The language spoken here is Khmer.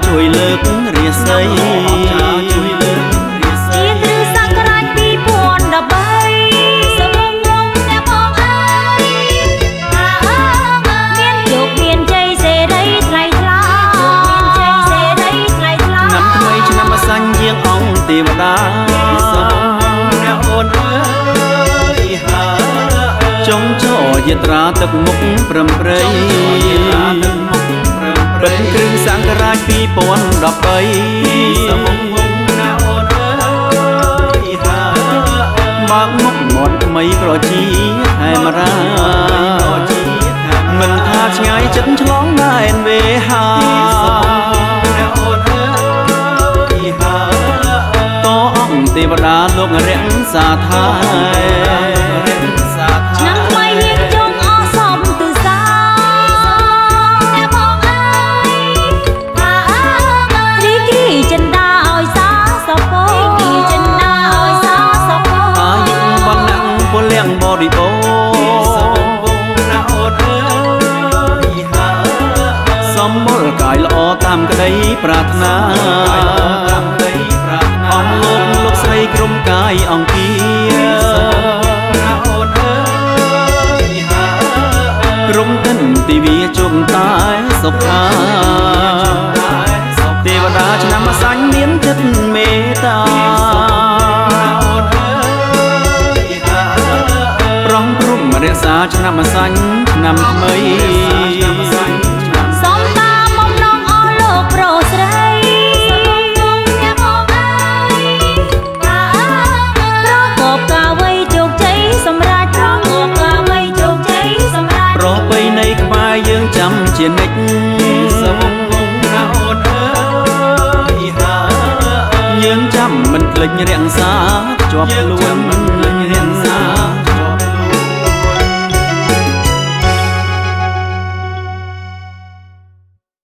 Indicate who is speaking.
Speaker 1: ជួយលើករាសីជួយលើករាសីជាគ្រឹះសង្ក្រាច2013សវងងអ្នកបងអើយមានជោគមានជ័យសេរីថ្លៃថ្លាឆ្នាំថ្មីឆ្នាំម្សាញ់យាងអង្គទេវតាសវងអ្នកអូនអើយចុងចោយាត្រាទឹកមុខព្រំព្រៃបិទគ្រឿងសង្ក្រាច2013សវងណាអូនអើយបើកមុខមាត់ថ្មីប្រជីហែមរាមិនថាឆ្ងាយចិត្តឆ្លងដែនវេហាណាអូនអើយតអង្គទេវតាលោករក្សាថែឆ្នាំថ្មីហៀងជុំអសមទិសាអ្នកបងអើយរីករាយចិនដាឲ្យសាសពអាយុបណ្ណាំពលៀងបរិបូរណាអូនអើយសំបុរកាយល្អតាមក្តីប្រាថ្នាអស់លោកស្រីក្រុមកាយអង្គាក្រុមតិនទិវាជុំតែសុខាទេវតាឆ្នាំម្សាញ់មានចិត្តមេត្តាប្រំព្រំរក្សាឆ្នាំម្សាញ់ឆ្នាំថ្មីសំតាមបំណងអស់លោកប្រុសស្រីអ្នកបងអើយប្រកបកាវ័យជោគជ័យសម្រាប់ប្រពៃណីខ្មែរយើងចាំជានិច្ចសវងណាអូនអើយយើងចាំមិនភ្លេចរក្សាជាប់ខ្លួន